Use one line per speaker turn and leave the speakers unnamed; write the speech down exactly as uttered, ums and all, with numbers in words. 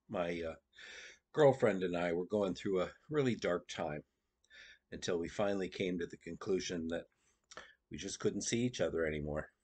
My uh, girlfriend and I were going through a really dark time until we finally came to the conclusion that we just couldn't see each other anymore.